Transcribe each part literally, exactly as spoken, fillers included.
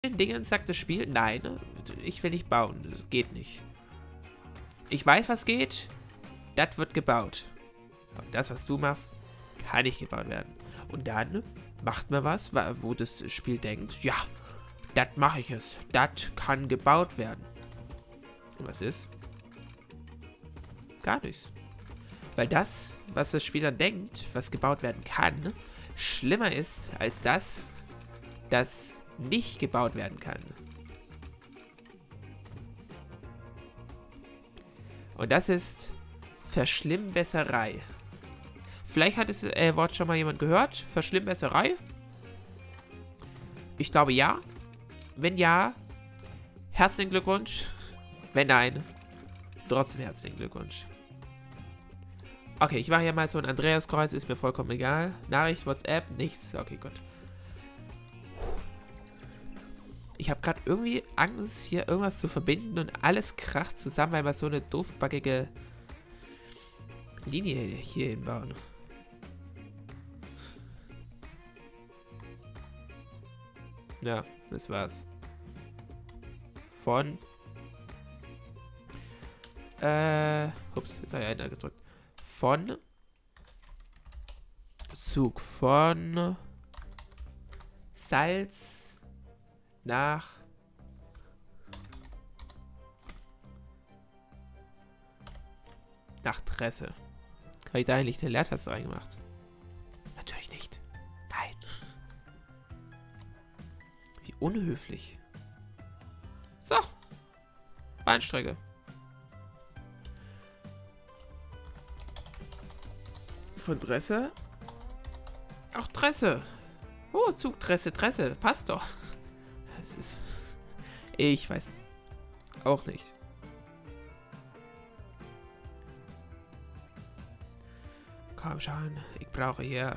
Dingen sagt das Spiel, nein, ich will nicht bauen. Das geht nicht. Ich weiß, was geht. Das wird gebaut. Aber das, was du machst, kann nicht gebaut werden. Und dann macht man was, wo das Spiel denkt, ja, das mache ich es. Das kann gebaut werden. Und was ist? Gar nichts. Weil das, was das Spiel dann denkt, was gebaut werden kann, schlimmer ist als das, das nicht gebaut werden kann. Und das ist Verschlimmbesserei. Vielleicht hat das äh, Wort schon mal jemand gehört. Verschlimmbesserei? Ich glaube ja. Wenn ja, herzlichen Glückwunsch. Wenn nein, trotzdem herzlichen Glückwunsch. Okay, ich mache hier mal so ein Andreaskreuz, ist mir vollkommen egal. Nachricht, WhatsApp, nichts. Okay, gut. Ich habe gerade irgendwie Angst, hier irgendwas zu verbinden und alles kracht zusammen, weil wir so eine doofbackige Linie hier hinbauen. Ja, das war's. Von... Äh... Ups, jetzt habe ich einer gedrückt. Von... Zug von... Salz... nach nach Tresse. Habe ich da eigentlich eine Leertaste reingemacht? Natürlich nicht. Nein. Wie unhöflich. So. Bahnstrecke. Von Tresse. Auch Tresse. Oh, Zug, Tresse, Tresse. Passt doch. Das ist... Ich weiß auch nicht. Komm schon, ich brauche hier...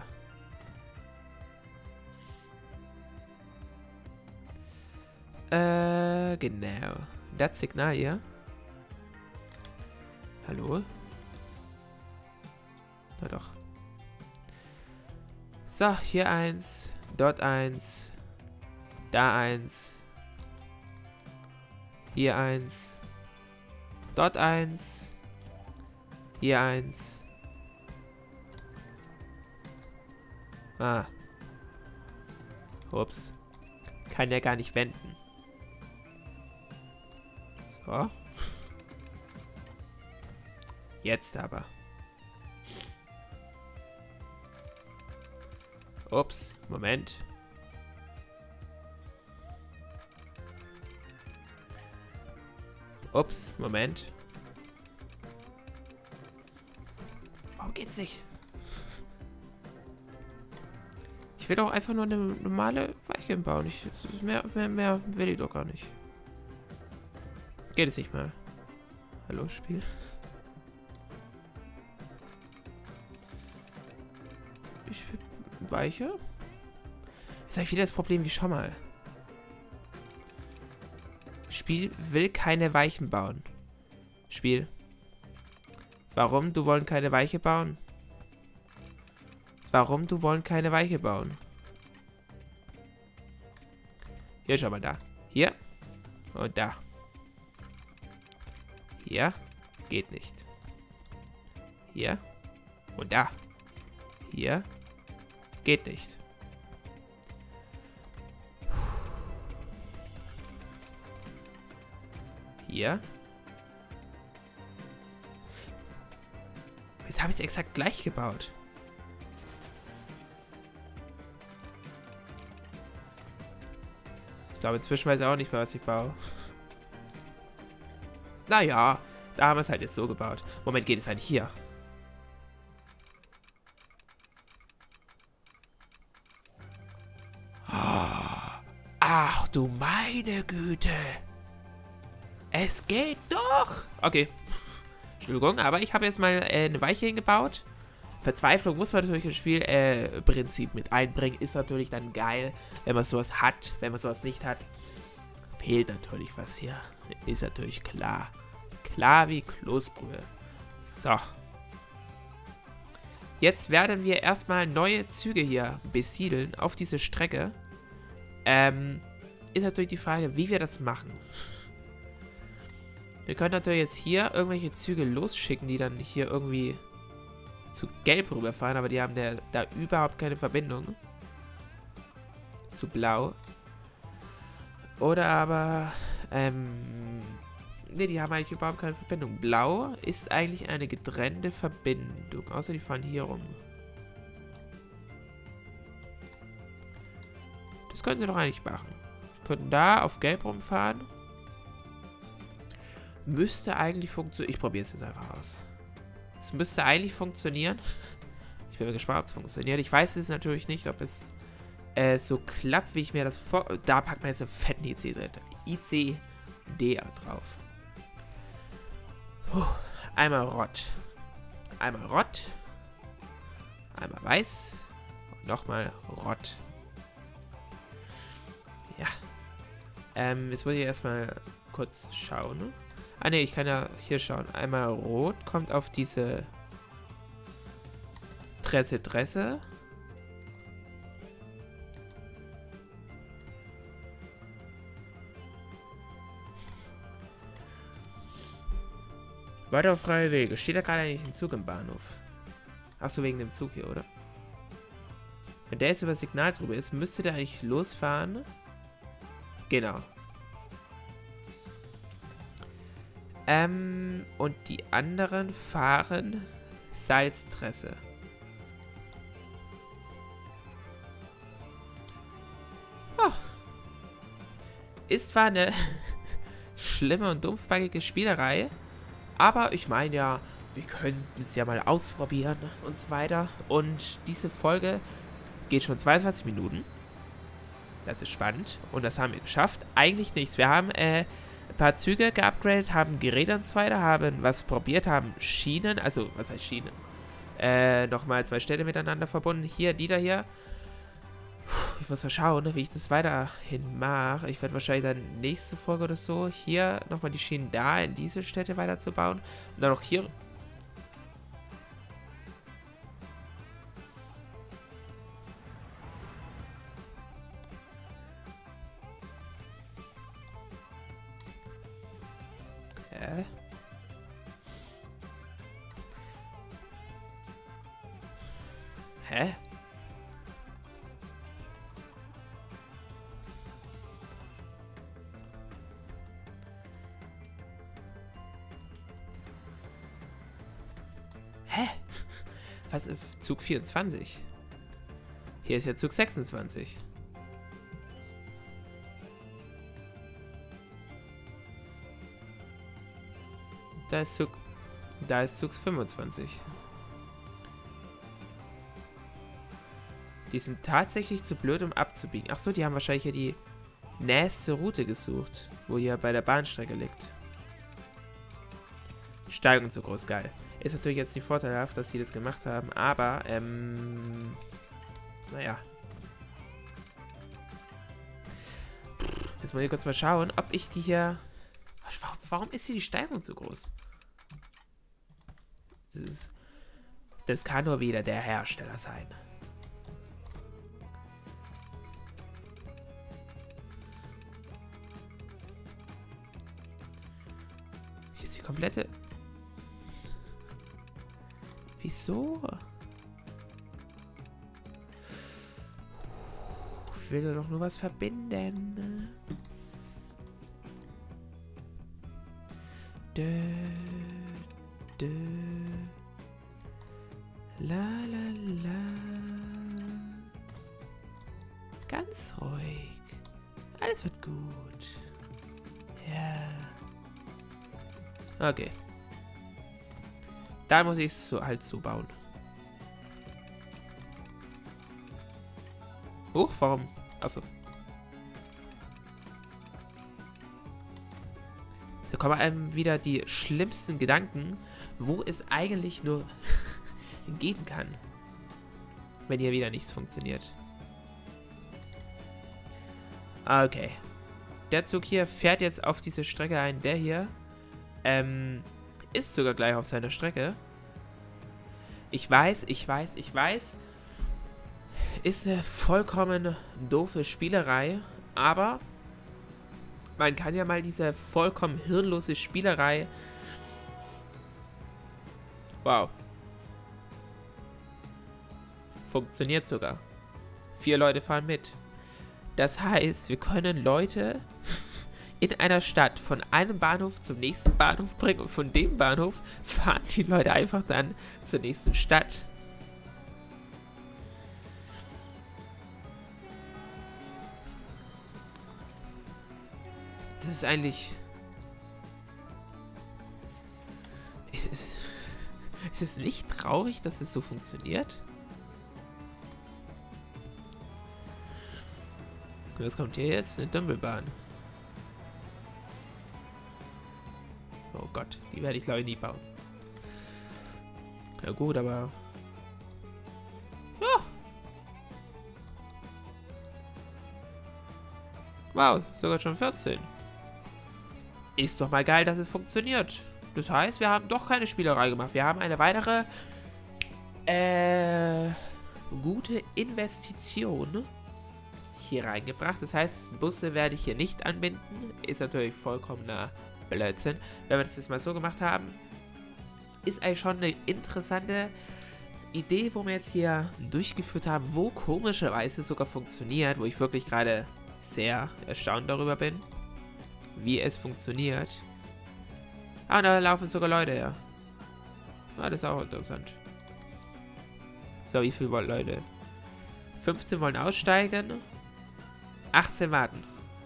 Äh, genau. Das Signal hier. Hallo? Na doch. So, hier eins, dort eins, da eins, hier eins, dort eins, hier eins. Ah. Ups. Kann ja gar nicht wenden. So. Jetzt aber. Ups, Moment. Ups, Moment. Warum geht's nicht? Ich will doch einfach nur eine normale Weiche bauen. Ich, mehr, mehr, mehr will ich doch gar nicht. Geht es nicht mal. Hallo, Spiel. Ich will Weiche? Ist eigentlich wieder das Problem wie schon mal. Spiel will keine Weichen bauen. Spiel. Warum du wollen keine Weiche bauen? Warum du wollen keine Weiche bauen? Hier, schau mal da. Hier. Und da. Hier. Geht nicht. Hier. Und da. Hier. Geht nicht. Hier. Jetzt habe ich es exakt gleich gebaut. Ich glaube, inzwischen weiß ich auch nicht mehr, was ich baue. Naja, da haben wir es halt jetzt so gebaut. Moment, geht es halt hier. Ach du meine Güte. Es geht doch. Okay. Entschuldigung, aber ich habe jetzt mal äh, eine Weiche hingebaut. Verzweiflung muss man natürlich ins Spielprinzip äh, mit einbringen. Ist natürlich dann geil, wenn man sowas hat. Wenn man sowas nicht hat, fehlt natürlich was hier. Ist natürlich klar. Klar wie Kloßbrühe. So. Jetzt werden wir erstmal neue Züge hier besiedeln auf diese Strecke. Ähm, ist natürlich die Frage, wie wir das machen. Wir können natürlich jetzt hier irgendwelche Züge losschicken, die dann hier irgendwie zu Gelb rüberfahren, aber die haben der, da überhaupt keine Verbindung zu Blau. Oder aber, ähm, ne, die haben eigentlich überhaupt keine Verbindung. Blau ist eigentlich eine getrennte Verbindung, außer die fahren hier rum. Das können sie doch eigentlich machen. Wir könnten da auf Gelb rumfahren. Müsste eigentlich funktionieren. Ich probiere es jetzt einfach aus. Es müsste eigentlich funktionieren. Ich bin mal gespannt, ob es funktioniert. Ich weiß es natürlich nicht, ob es äh, so klappt, wie ich mir das vor... Da packt man jetzt einen fetten I C drin. I C D drauf. Puh. Einmal Rot. Einmal Rot. Einmal Weiß. Und nochmal Rot. Ja. Ähm, jetzt muss ich erstmal kurz schauen. Ah ne, ich kann ja hier schauen. Einmal Rot kommt auf diese Tresse Tresse. Weiter auf freie Wege. Steht da gerade eigentlich ein Zug im Bahnhof? Achso, wegen dem Zug hier, oder? Wenn der jetzt über Signal drüber ist, müsste der eigentlich losfahren. Genau. Ähm, und die anderen fahren Salztresse. Oh. Ist zwar eine schlimme und dumpfbackige Spielerei, aber ich meine ja, wir könnten es ja mal ausprobieren und so weiter. Und diese Folge geht schon zweiundzwanzig Minuten. Das ist spannend. Und das haben wir geschafft. Eigentlich nichts. Wir haben äh, ein paar Züge geupgradet, haben Geräte und so weiter, haben was probiert, haben Schienen, also was heißt Schienen? Äh, nochmal zwei Städte miteinander verbunden. Hier, die da hier. Puh, ich muss mal schauen, wie ich das weiterhin mache. Ich werde wahrscheinlich dann nächste Folge oder so hier nochmal die Schienen da in diese Städte weiterzubauen. Und dann noch hier. Hä? Hä? Hä? Was? Zug vierundzwanzig? Hier ist ja Zug sechsundzwanzig. Da ist Zug... Da ist Zug fünfundzwanzig. Die sind tatsächlich zu blöd, um abzubiegen. Achso, die haben wahrscheinlich hier die nächste Route gesucht, wo hier bei der Bahnstrecke liegt. Steigung zu groß, geil. Ist natürlich jetzt nicht vorteilhaft, dass sie das gemacht haben, aber, ähm... naja. Jetzt muss ich kurz mal schauen, ob ich die hier... Warum, warum ist hier die Steigung so groß? Das, ist, das kann nur wieder der Hersteller sein. Hier ist die komplette... Wieso? Ich will doch nur was verbinden. Dö, dö, la la la. Ganz ruhig. Alles wird gut. Ja. Okay. Da muss ich es so halt so bauen. Huch, warum? Achso. Da kommen einem wieder die schlimmsten Gedanken, wo es eigentlich nur geben kann, wenn hier wieder nichts funktioniert. Okay. Der Zug hier fährt jetzt auf diese Strecke ein. Der hier ähm, ist sogar gleich auf seiner Strecke. Ich weiß, ich weiß, ich weiß. Ist eine vollkommen doofe Spielerei, aber Man kann ja mal diese vollkommen hirnlose Spielerei... Wow. Funktioniert sogar. Vier Leute fahren mit. Das heißt, wir können Leute in einer Stadt von einem Bahnhof zum nächsten Bahnhof bringen und von dem Bahnhof fahren die Leute einfach dann zur nächsten Stadt. Das ist eigentlich... Ist es, ist es nicht traurig, dass es so funktioniert? Was kommt hier jetzt? Eine Dümbelbahn. Oh Gott, die werde ich glaube ich nie bauen. Ja gut, aber... Ja. Wow, sogar schon vierzehn. Ist doch mal geil, dass es funktioniert. Das heißt, wir haben doch keine Spielerei gemacht. Wir haben eine weitere äh, gute Investition hier reingebracht. Das heißt, Busse werde ich hier nicht anbinden. Ist natürlich vollkommener Blödsinn. Wenn wir das jetzt mal so gemacht haben, ist eigentlich schon eine interessante Idee, wo wir jetzt hier durchgeführt haben, wo komischerweise sogar funktioniert, wo ich wirklich gerade sehr erstaunt darüber bin, wie es funktioniert. Ah, da laufen sogar Leute her. Ah, das ist auch interessant. So, wie viele wollen Leute? fünfzehn wollen aussteigen. achtzehn warten.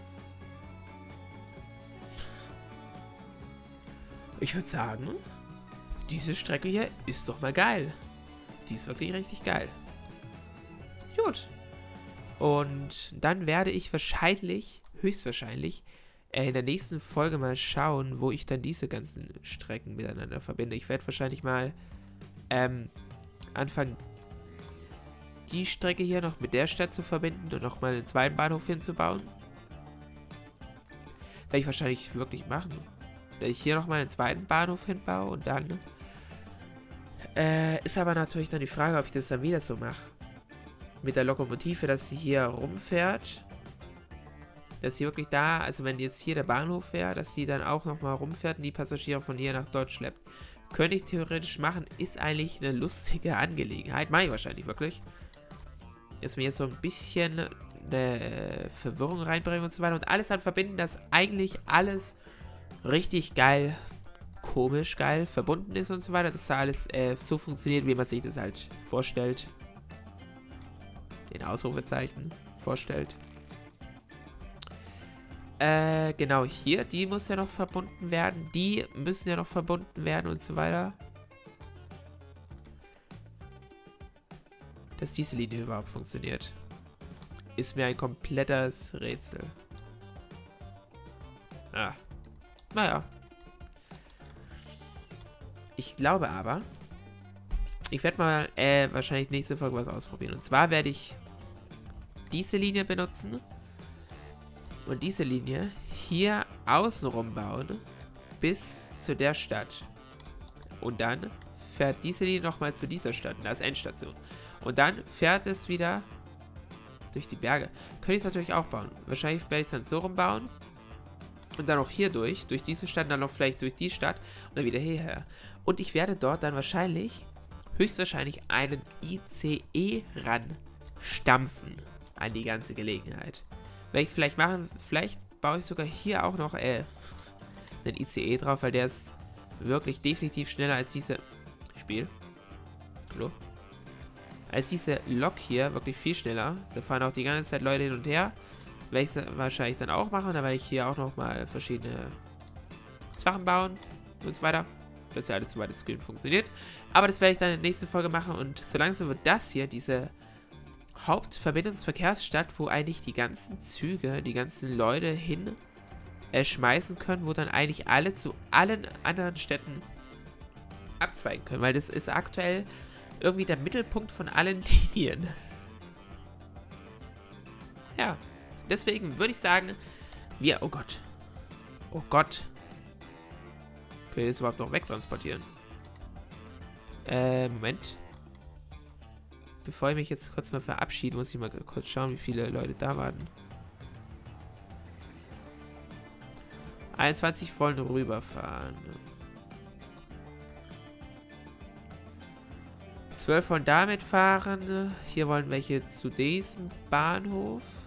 Ich würde sagen, diese Strecke hier ist doch mal geil. Die ist wirklich richtig geil. Gut. Und dann werde ich wahrscheinlich, höchstwahrscheinlich, in der nächsten Folge mal schauen, wo ich dann diese ganzen Strecken miteinander verbinde. Ich werde wahrscheinlich mal ähm, anfangen, die Strecke hier noch mit der Stadt zu verbinden und nochmal einen zweiten Bahnhof hinzubauen. Werde ich wahrscheinlich wirklich machen. Werde ich hier nochmal einen zweiten Bahnhof hinbaue und dann... Äh, ist aber natürlich dann die Frage, ob ich das dann wieder so mache. Mit der Lokomotive, dass sie hier rumfährt. Dass sie wirklich da, also wenn jetzt hier der Bahnhof wäre, dass sie dann auch nochmal rumfährt und die Passagiere von hier nach dort schleppt. Könnte ich theoretisch machen, ist eigentlich eine lustige Angelegenheit. Mache ich wahrscheinlich wirklich. Dass wir jetzt so ein bisschen eine Verwirrung reinbringen und so weiter. Und alles dann verbinden, dass eigentlich alles richtig geil, komisch geil verbunden ist und so weiter. Dass da alles äh, so funktioniert, wie man sich das halt vorstellt. In Ausrufezeichen vorstellt. Äh, genau, hier, die muss ja noch verbunden werden. Die müssen ja noch verbunden werden und so weiter. Dass diese Linie überhaupt funktioniert, ist mir ein komplettes Rätsel. Ah. Naja. Ich glaube aber, ich werde mal äh, wahrscheinlich nächste Folge was ausprobieren. Und zwar werde ich diese Linie benutzen. Und diese Linie hier außenrum bauen, bis zu der Stadt. Und dann fährt diese Linie nochmal zu dieser Stadt, als Endstation. Und dann fährt es wieder durch die Berge. Könnte ich es natürlich auch bauen. Wahrscheinlich werde ich es dann so rumbauen. Und dann auch hier durch, durch diese Stadt, dann noch vielleicht durch die Stadt und dann wieder hierher. Und ich werde dort dann wahrscheinlich, höchstwahrscheinlich einen I C E ran stampfen an die ganze Gelegenheit. Werde ich vielleicht machen, vielleicht baue ich sogar hier auch noch äh, einen I C E drauf, weil der ist wirklich definitiv schneller als diese Spiel. Hallo? Als diese Lok hier, wirklich viel schneller. Da fahren auch die ganze Zeit Leute hin und her. Werde ich es wahrscheinlich dann auch machen. Da werde ich hier auch nochmal verschiedene Sachen bauen und so weiter. Dass ja alles so weitestgehend funktioniert. Aber das werde ich dann in der nächsten Folge machen. Und so langsam wird das hier, diese Hauptverbindungsverkehrsstadt, wo eigentlich die ganzen Züge, die ganzen Leute hin äh, schmeißen können, wo dann eigentlich alle zu allen anderen Städten abzweigen können. Weil das ist aktuell irgendwie der Mittelpunkt von allen Linien. Ja, deswegen würde ich sagen, wir, oh Gott, oh Gott, können wir das überhaupt noch wegtransportieren? Äh, Moment. Bevor ich mich jetzt kurz mal verabschiede, muss ich mal kurz schauen, wie viele Leute da warten. einundzwanzig wollen rüberfahren. zwölf wollen damit fahren. Hier wollen welche zu diesem Bahnhof.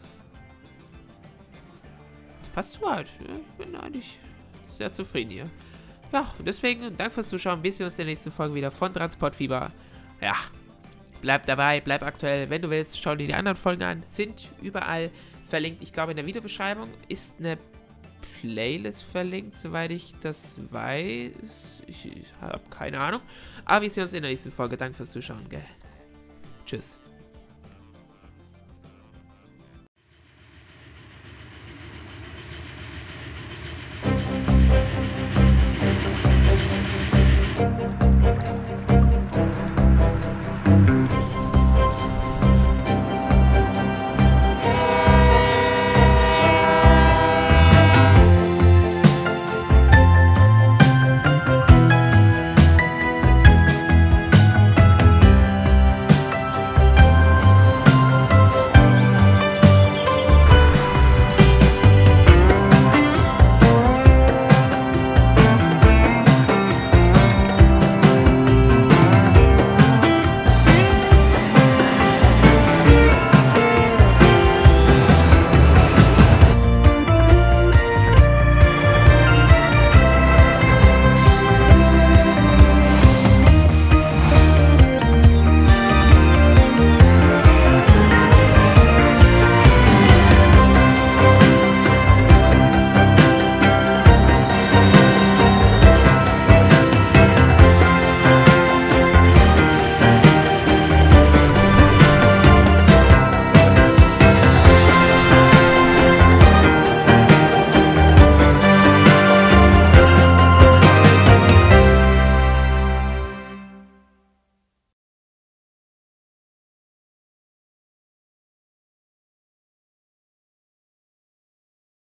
Das passt soweit. Ich bin eigentlich sehr zufrieden hier. Ja, deswegen, danke fürs Zuschauen. Wir sehen uns in der nächsten Folge wieder von Transportfieber. Ja, bleib dabei, bleib aktuell. Wenn du willst, schau dir die anderen Folgen an. Sind überall verlinkt. Ich glaube, in der Videobeschreibung ist eine Playlist verlinkt, soweit ich das weiß. Ich, ich habe keine Ahnung. Aber wir sehen uns in der nächsten Folge. Danke fürs Zuschauen, gell? Tschüss.